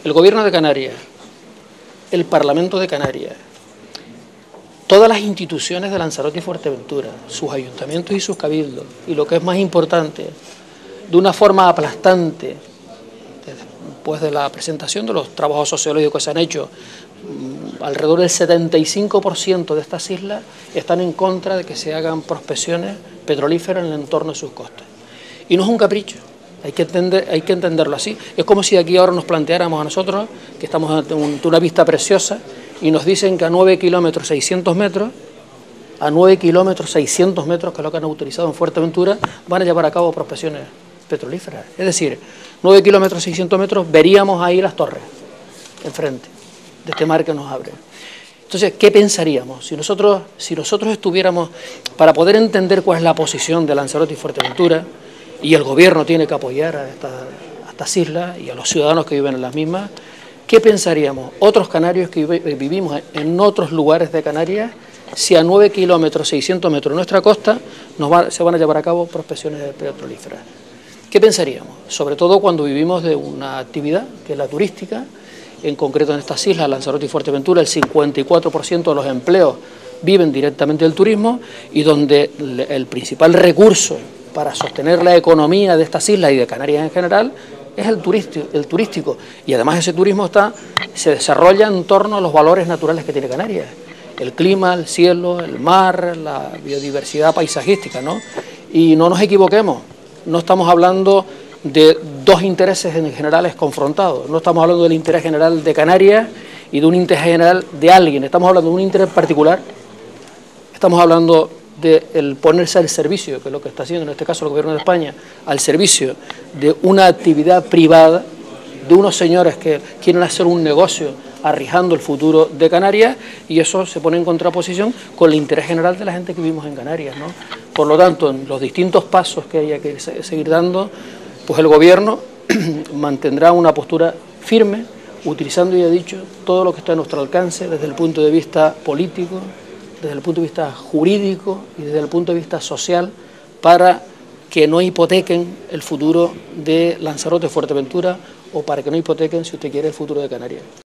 el Gobierno de Canarias, el Parlamento de Canarias, todas las instituciones de Lanzarote y Fuerteventura, sus ayuntamientos y sus cabildos, y lo que es más importante, de una forma aplastante, después de la presentación de los trabajos sociológicos que se han hecho, alrededor del 75% de estas islas están en contra de que se hagan prospecciones petrolíferas en el entorno de sus costas. Y no es un capricho, hay que entenderlo así. Es como si aquí ahora nos planteáramos a nosotros, que estamos ante una vista preciosa, y nos dicen que a 9 kilómetros 600 metros, que es lo que han autorizado en Fuerteventura, van a llevar a cabo prospecciones petrolíferas. Es decir, 9 kilómetros 600 metros, veríamos ahí las torres, enfrente de este mar que nos abre. Entonces, ¿qué pensaríamos? Si nosotros estuviéramos, para poder entender cuál es la posición de Lanzarote y Fuerteventura, y el Gobierno tiene que apoyar a estas islas y a los ciudadanos que viven en las mismas, ¿qué pensaríamos otros canarios que vivimos en otros lugares de Canarias si a 9 kilómetros 600 metros de nuestra costa se van a llevar a cabo prospecciones petrolíferas? ¿Qué pensaríamos? Sobre todo cuando vivimos de una actividad que es la turística, en concreto en estas islas, Lanzarote y Fuerteventura, el 54% de los empleos viven directamente del turismo, y donde el principal recurso para sostener la economía de estas islas y de Canarias en general es el turístico, y además ese turismo se desarrolla en torno a los valores naturales que tiene Canarias, el clima, el cielo, el mar, la biodiversidad paisajística, ¿no? Y no nos equivoquemos, no estamos hablando de dos intereses generales confrontados, no estamos hablando del interés general de Canarias y de un interés general de alguien, estamos hablando de un interés particular, estamos hablando de el ponerse al servicio, que es lo que está haciendo en este caso el Gobierno de España, al servicio de una actividad privada, de unos señores que quieren hacer un negocio arrijando el futuro de Canarias, y eso se pone en contraposición con el interés general de la gente que vivimos en Canarias, ¿no? Por lo tanto, en los distintos pasos que haya que seguir dando, pues el Gobierno mantendrá una postura firme, utilizando, ya he dicho, todo lo que está a nuestro alcance desde el punto de vista político, desde el punto de vista jurídico y desde el punto de vista social, para que no hipotequen el futuro de Lanzarote, Fuerteventura, o para que no hipotequen, si usted quiere, el futuro de Canarias.